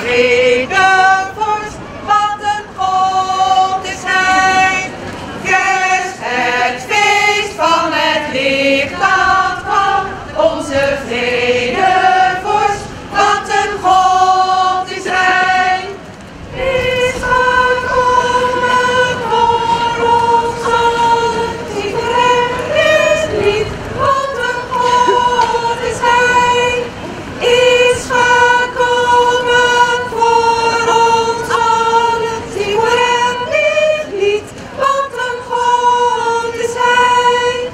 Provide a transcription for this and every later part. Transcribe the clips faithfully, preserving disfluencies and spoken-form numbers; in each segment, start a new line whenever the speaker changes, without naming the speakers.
vredevorst, wat een God is Hij. Kerst het feest van het licht dat kwam, onze vredevorst, wat een God is Hij. Is gekomen voor ons allen, zie voor Hem is lied, wat een God is Hij. Is gekomen voor ons allen, zie voor Hem is lied, wat een God is Hij.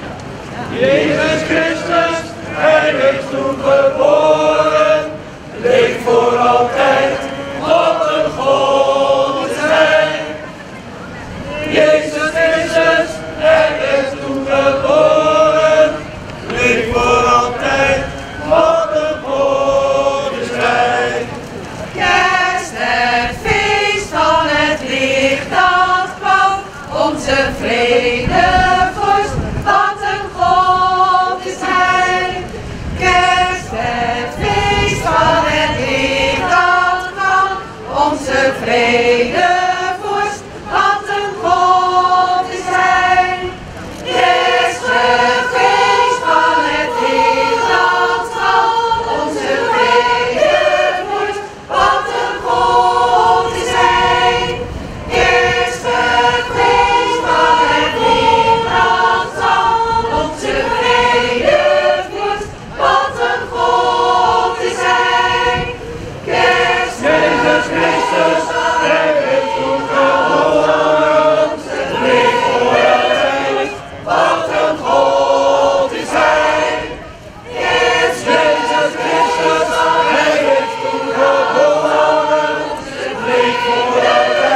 Jezus Christus, Hij is toen geboren, leeft voor altijd, wat een God is Hij. Jezus Christus, Hij is toen geboren, leeft voor altijd, wat een God is Hij.
Kerst het feest van het licht dat kwam, onze vredevorst, wat een God is Hij. Kerst het feest van het licht dat kwam, onze vredevorst, wat een God is Hij. Kerst het feest van het licht dat kwam, onze vredevorst, wat een God is Hij. Kerst het feest van het licht dat kwam, onze vredevorst, wat een God is Hij. Kerst
Jezus Christus, Hij is toen geboren, leeft voor altijd, wat een God is Hij.
Kerst
Jezus Christus, Hij is toen geboren, leeft voor altijd.